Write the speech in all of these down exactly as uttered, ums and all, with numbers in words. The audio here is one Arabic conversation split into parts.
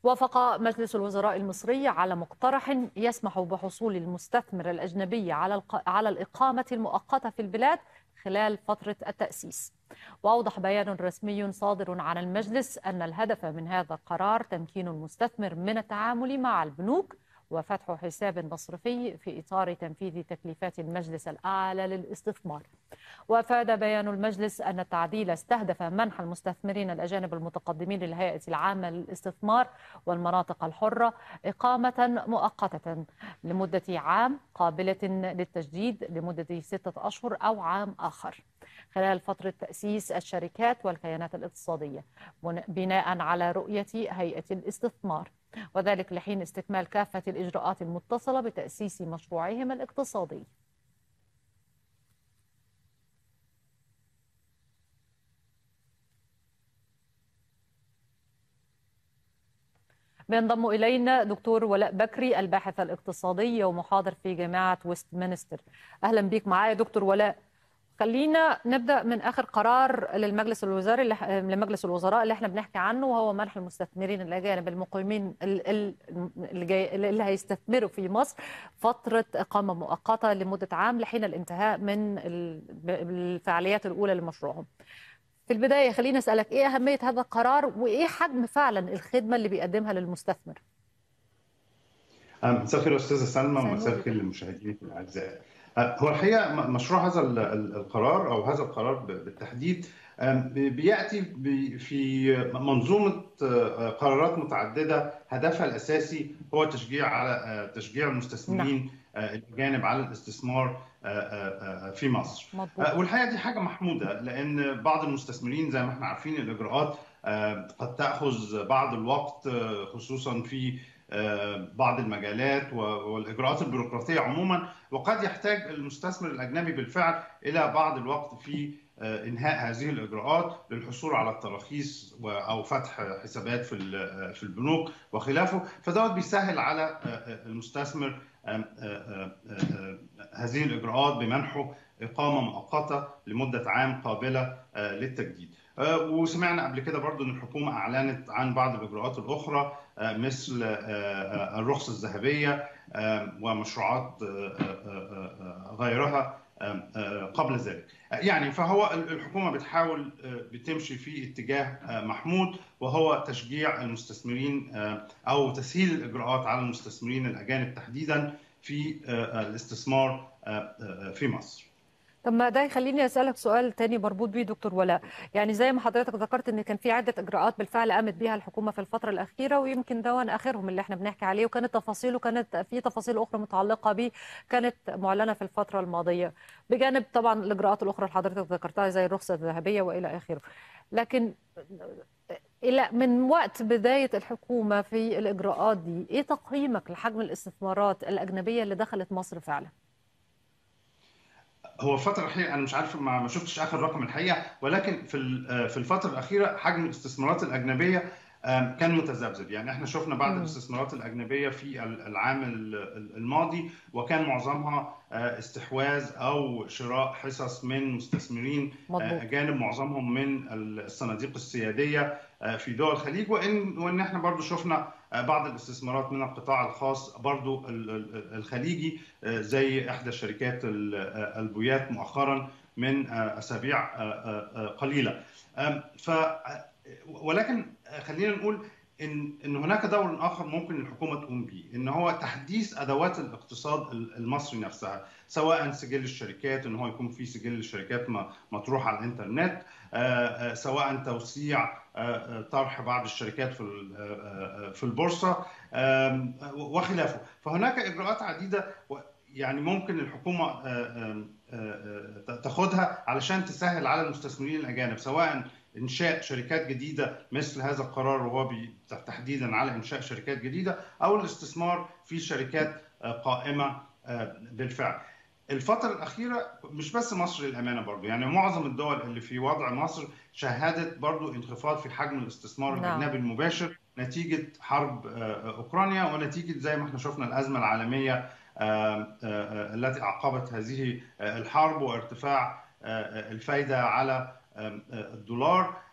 وافق مجلس الوزراء المصري على مقترح يسمح بحصول المستثمر الأجنبي على الق... على الإقامة المؤقتة في البلاد خلال فترة التأسيس. وأوضح بيان رسمي صادر عن المجلس أن الهدف من هذا القرار تمكين المستثمر من التعامل مع البنوك وفتح حساب مصرفي في إطار تنفيذ تكليفات المجلس الأعلى للاستثمار. وأفاد بيان المجلس أن التعديل استهدف منح المستثمرين الأجانب المتقدمين للهيئة العامة للاستثمار والمناطق الحرة إقامة مؤقتة لمدة عام قابلة للتجديد لمدة ستة أشهر أو عام آخر خلال فترة تأسيس الشركات والكيانات الاقتصادية بناء على رؤية هيئة الاستثمار، وذلك لحين استكمال كافة الإجراءات المتصلة بتأسيس مشروعهم الاقتصادي. بينضم إلينا دكتور ولاء بكري الباحث الاقتصادي ومحاضر في جامعة ويستمنستر. أهلا بك معايا دكتور ولاء. خلينا نبدأ من آخر قرار للمجلس الوزاري اللي لمجلس الوزراء اللي احنا بنحكي عنه، وهو منح المستثمرين الأجانب المقيمين اللي, جاي اللي هيستثمروا في مصر فترة إقامة مؤقتة لمدة عام لحين الانتهاء من الفعاليات الأولى لمشروعهم. في البداية خلينا أسألك إيه أهمية هذا القرار وإيه حجم فعلا الخدمة اللي بيقدمها للمستثمر؟ مساء الخير أستاذة سلمى ومساء الخير للمشاهدين الأعزاء. هو الحقيقة مشروع هذا القرار أو هذا القرار بالتحديد بيأتي في منظومة قرارات متعددة هدفها الأساسي هو تشجيع على تشجيع المستثمرين الأجانب على الاستثمار في مصر. مطبوع. والحقيقة دي حاجة محمودة لأن بعض المستثمرين زي ما احنا عارفين الإجراءات قد تأخذ بعض الوقت خصوصا في بعض المجالات والإجراءات البيروقراطية عموما، وقد يحتاج المستثمر الأجنبي بالفعل إلى بعض الوقت في إنهاء هذه الإجراءات للحصول على التراخيص أو فتح حسابات في في البنوك وخلافه، فدوت بيسهل على المستثمر هذه الإجراءات بمنحه إقامة مؤقتة لمدة عام قابلة للتجديد. وسمعنا قبل كده برضو أن الحكومة أعلنت عن بعض الإجراءات الأخرى مثل الرخصة الذهبية ومشروعات غيرها قبل ذلك. يعني فهو الحكومة بتحاول بتمشي في اتجاه محمود، وهو تشجيع المستثمرين أو تسهيل الإجراءات على المستثمرين الأجانب تحديدا في الاستثمار في مصر. طب ما ده يخليني أسألك سؤال تاني مربوط بيه دكتور ولاء. يعني زي ما حضرتك ذكرت ان كان في عدة إجراءات بالفعل قامت بها الحكومة في الفترة الأخيرة، ويمكن ده آخرهم اللي احنا بنحكي عليه، وكانت تفاصيله كانت في تفاصيل أخرى متعلقة به كانت معلنة في الفترة الماضية، بجانب طبعا الإجراءات الأخرى اللي حضرتك ذكرتها زي الرخصة الذهبية وإلى آخره. لكن إلى من وقت بداية الحكومة في الإجراءات دي، إيه تقييمك لحجم الاستثمارات الأجنبية اللي دخلت مصر فعلا؟ هو الفترة الأخيرة أنا مش عارف ما ما شفتش آخر رقم الحقيقة، ولكن في في الفترة الأخيرة حجم الاستثمارات الأجنبية كان متذبذب. يعني احنا شفنا بعض الاستثمارات الأجنبية في العام الماضي وكان معظمها استحواذ أو شراء حصص من مستثمرين أجانب، معظمهم من الصناديق السيادية في دول الخليج، وإن وإن احنا برضو شفنا بعض الاستثمارات من القطاع الخاص برضو الخليجي زي إحدى شركات البويات مؤخرا من أسابيع قليلة. ف ولكن خلينا نقول إن إن هناك دور آخر ممكن الحكومة تقوم به، إن هو تحديث أدوات الاقتصاد المصري نفسها، سواء سجل الشركات إن هو يكون في سجل الشركات مطروح على الإنترنت، سواء توسيع طرح بعض الشركات في في البورصة وخلافه. فهناك إجراءات عديدة يعني ممكن الحكومة تاخدها علشان تسهل على المستثمرين الأجانب، سواء إنشاء شركات جديدة مثل هذا القرار وهو تحديدا على إنشاء شركات جديدة، أو الاستثمار في شركات قائمة بالفعل. الفترة الأخيرة مش بس مصر للأمانة برضو، يعني معظم الدول اللي في وضع مصر شهدت برضو انخفاض في حجم الاستثمار الأجنبي المباشر نتيجة حرب أوكرانيا ونتيجة زي ما احنا شفنا الأزمة العالمية التي أعقبت هذه الحرب وارتفاع الفايدة على الدولار.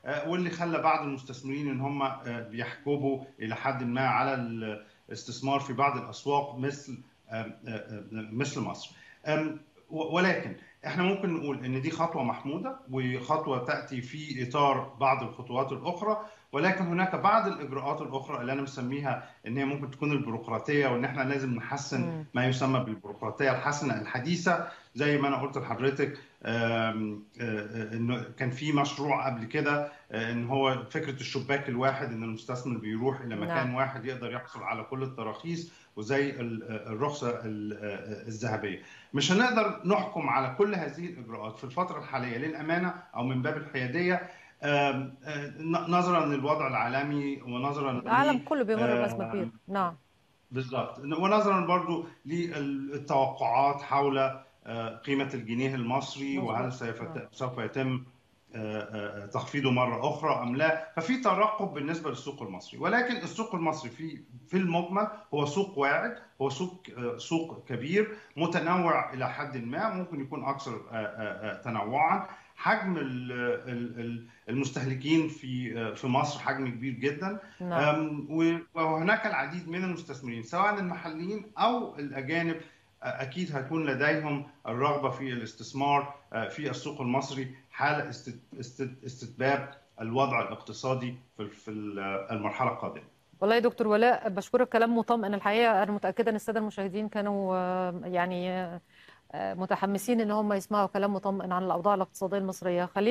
واللي خلى بعض المستثمرين ان هم بيحجبوا الى حد ما على الاستثمار في بعض الاسواق مثل مثل مصر. ولكن احنا ممكن نقول ان دي خطوه محموده وخطوه تاتي في اطار بعض الخطوات الاخرى، ولكن هناك بعض الاجراءات الاخرى اللي انا مسميها ان هي ممكن تكون البيروقراطيه، وان احنا لازم نحسن ما يسمى بالبيروقراطيه الحسنه الحديثه. زي ما انا قلت لحضرتك انه كان في مشروع قبل كده ان هو فكره الشباك الواحد، ان المستثمر بيروح الى مكان نعم. واحد يقدر يحصل على كل التراخيص، وزي الرخصه الذهبيه. مش هنقدر نحكم على كل هذه الاجراءات في الفتره الحاليه للامانه او من باب الحياديه، نظرا للوضع العالمي ونظرا العالم كله بيمر بأزمة كبيرة. نعم بالضبط، ونظرا برضو للتوقعات حول قيمه الجنيه المصري وهل سوف يتم تخفيضه مره اخرى ام لا. ففي ترقب بالنسبه للسوق المصري، ولكن السوق المصري في في المجمل هو سوق واعد، هو سوق سوق كبير متنوع الى حد ما، ممكن يكون اكثر تنوعا. حجم المستهلكين في في مصر حجم كبير جدا. نعم. وهناك العديد من المستثمرين سواء المحليين او الاجانب اكيد هيكون لديهم الرغبه في الاستثمار في السوق المصري حال استتباب الوضع الاقتصادي في المرحله القادمه. والله يا دكتور ولاء بشكرك، كلام مطمئن الحقيقه. انا متاكده ان الساده المشاهدين كانوا يعني متحمسين ان هم يسمعوا كلام مطمئن عن الاوضاع الاقتصاديه المصريه.